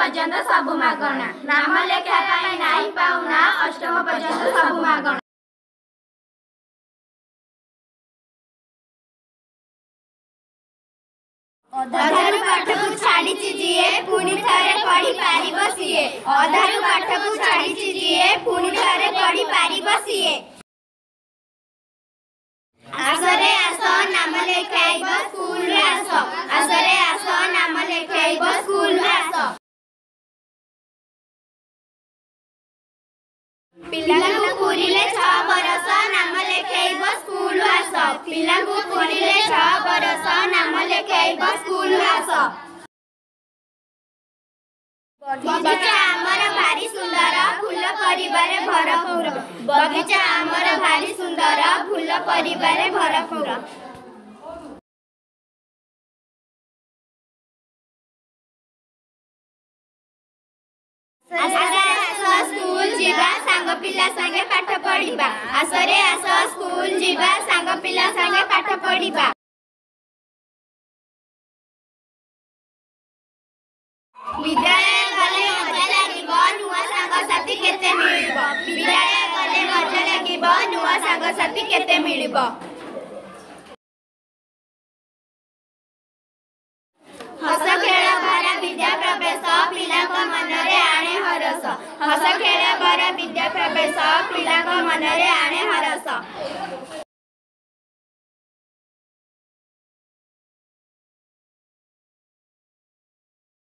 पर्यंत सबु मागणा नाम लेखा पाई नाही पाउना अष्टम पर्यंत सबु मागणा। अधारु पाठ को छाड़ी जीए पुणी थरे पढ़ी पारिबो सीए। अधारु पाठ को छाड़ी जीए पुणी थरे पढ़ी पारिबो सीए। आसरे आस नाम लेखाइब स्कूल रे आस। आसरे आस नाम लेखाइब स्कूल रे आस। पिलांगु पुरीले 6 बरस नाम लेखाइब स्कूल आस। पिलांगु पुरीले 6 बरस नाम लेखाइब स्कूल आस। बगीचा आमर भारी सुंदर फूल परिवारे भरपूर। बगीचा आमर भारी सुंदर फूल परिवारे भरपूर। आसरे आस स्कूल जीवा सांग पिला संगे पाठ पढ़िबा। आसरे आस स्कूल जीवा सांग पिला संगे पाठ पढ़िबा। विद्यालय गले मजा लागिब नुआ सांग साथी केते मिलिब। विद्यालय गले मजा लागिब नुआ सांग साथी केते मिलिब। हस खेल भरा विद्या प्रवेश पिलाक मनरे आणे हरस। हस खेल भरा विद्या प्रवेश पिलाक मनरे आणे हरस।